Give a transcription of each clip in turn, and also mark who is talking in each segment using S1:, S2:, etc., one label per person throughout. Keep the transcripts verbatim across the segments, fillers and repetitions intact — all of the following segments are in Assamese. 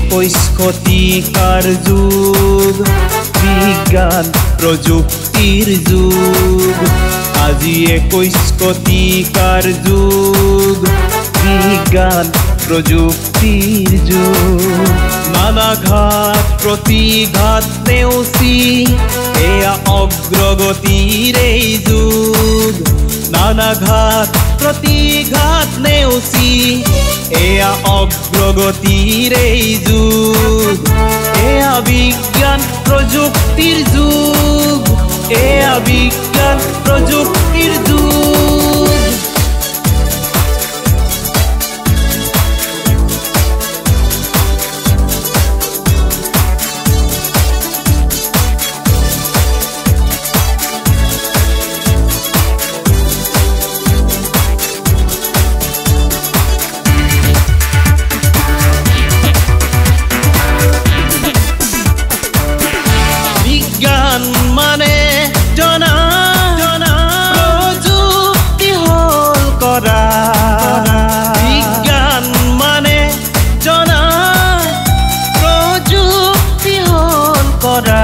S1: একৈশ শতিকাৰ যুগ, বিজ্ঞান প্ৰযুক্তিৰ যুগ। আজি একৈশ শতিকাৰ যুগ, বিজ্ঞান প্ৰযুক্তিৰ যুগ। নানা ঘাত প্ৰতিঘাত নেওচি এয়া অগ্ৰগতিৰ এই যুগ। নানা ঘাত প্ৰতিঘাত নেওচি এয়া অগ্ৰগতিৰ এই যুগ। এয়া বিজ্ঞান প্ৰযুক্তিৰ যুগ, এয়া বিজ্ঞান প্ৰযুক্তিৰ যুগ। মানে জনা জনা প্ৰযুক্তি হল কৰা। বিজ্ঞান মানে জনা প্ৰযুক্তি হল কৰা।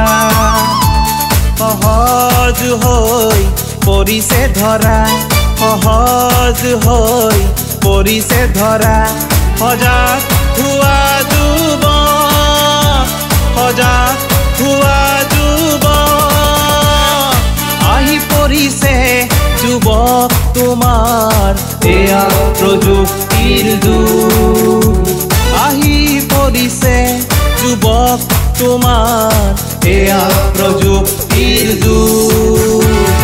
S1: সহজ হৈ পৰিছে ধৰা, সহজ হৈ পৰিছে ধৰা। সজাগ হোৱা যুৱক, সজাগ হোৱা আহি পৰিছে যুৱক তোমাৰ, এয়া প্ৰযুক্তিৰ যুগ। আহি পৰিছে যুৱক তোমাৰ, এয়া প্ৰযুক্তিৰ যুগ।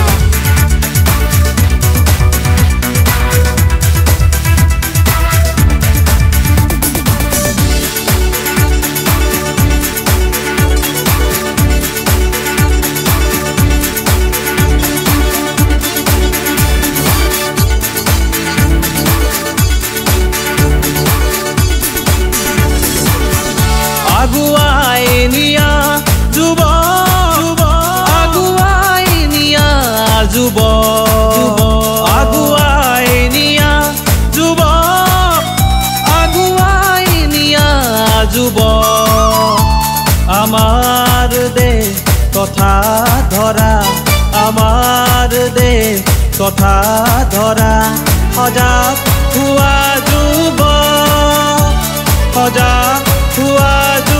S1: আগুৱাই নিয়া যুৱক, আগুৱাই নিয়া যুৱক, আগুৱাই নিয়া যুৱক, আগুৱাই নিয়া যুৱক। আমাৰ দেশ তথা ধৰা, আমাৰ দেশ তথা ধৰা। সজাগ হোৱা যুৱক, সজাগ হোৱা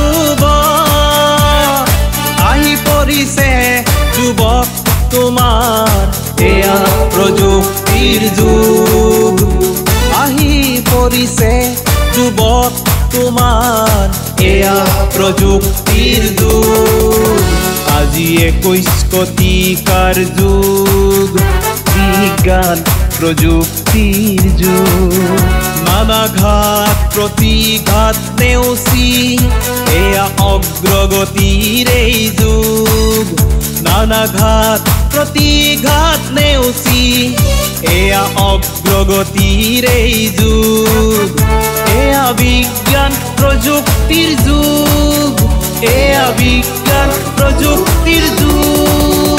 S1: যুৱক। আহি পৰিছে যুৱক তোমাৰ, এয়া প্ৰযুক্তিৰ যুগ। আহি পৰিছে যুৱক তোমাৰ, এয়া প্ৰযুক্তিৰ যুগ। আজি একৈশ শতিকাৰ যুগ, বিজ্ঞান প্ৰযুক্তিৰ যুগ। নানা ঘাত প্ৰতিঘাত নেওচি এয়া অগ্ৰগতিৰ এই যুগ। নানা ঘাত প্ৰতিঘাত নেওচি এয়া অগ্ৰগতিৰ এই যুগ। এয়া বিজ্ঞান প্ৰযুক্তিৰ যুগ, এয়া বিজ্ঞান প্ৰযুক্তিৰ যুগ।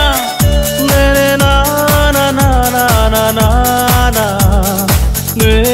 S1: na na